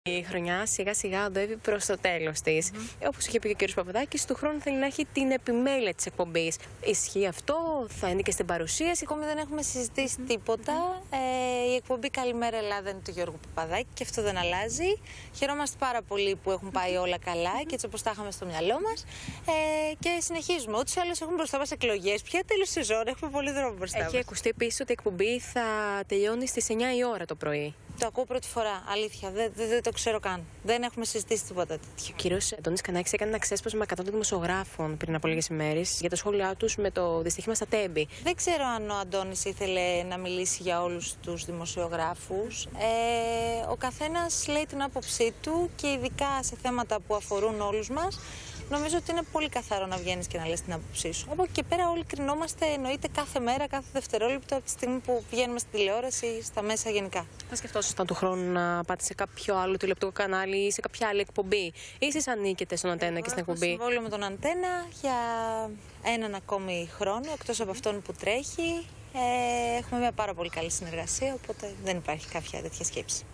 Η χρονιά σιγά σιγά οδεύει προς το τέλος της. Όπως είχε πει και ο κ. Παπαδάκης, του χρόνου θέλει να έχει την επιμέλεια της εκπομπής. Ισχύει αυτό, θα είναι και στην παρουσίαση? Ακόμη δεν έχουμε συζητήσει τίποτα. Η εκπομπή Καλημέρα Ελλάδα είναι του Γιώργου Παπαδάκη και αυτό δεν αλλάζει. Χαιρόμαστε πάρα πολύ που έχουν πάει όλα καλά και έτσι όπως τα είχαμε στο μυαλό μας. Και συνεχίζουμε. Ούτως ή άλλως έχουμε μπροστά μας εκλογές. Πια τέλος σεζόν, έχουμε πολύ δρόμο μπροστά μας. Έχει ακουστεί επίσης ότι η εκπομπή θα τελειώνει στις 9 η ώρα το πρωί. Το ακούω πρώτη φορά, αλήθεια. Δεν το ξέρω καν. Δεν έχουμε συζητήσει τίποτα τέτοιο. Ο κύριος Αντώνης Κανάκης έκανε ένα ξέσπασμα κατά των δημοσιογράφων πριν από λίγες ημέρες για τα σχόλιά τους με το δυστύχημα στα Τέμπη. Δεν ξέρω αν ο Αντώνης ήθελε να μιλήσει για όλους τους δημοσιογράφους. Ο καθένας λέει την άποψή του και ειδικά σε θέματα που αφορούν όλους μας. Νομίζω ότι είναι πολύ καθαρό να βγαίνεις και να λες την άποψή σου. Από εκεί και πέρα, όλοι κρινόμαστε εννοείται κάθε μέρα, κάθε δευτερόλεπτο από τη στιγμή που βγαίνουμε στην τηλεόραση, στα μέσα γενικά. Θα σκεφτόσασταν του χρόνου να πάτε σε κάποιο άλλο τηλεοπτικό κανάλι ή σε κάποια άλλη εκπομπή? Ή εσείς ανήκετε στον Αντένα και στην εκπομπή? Έχω συμβόλαιο με τον Αντένα για έναν ακόμη χρόνο, εκτός από αυτόν που τρέχει. Έχουμε μια πάρα πολύ καλή συνεργασία, οπότε δεν υπάρχει κάποια τέτοια σκέψη.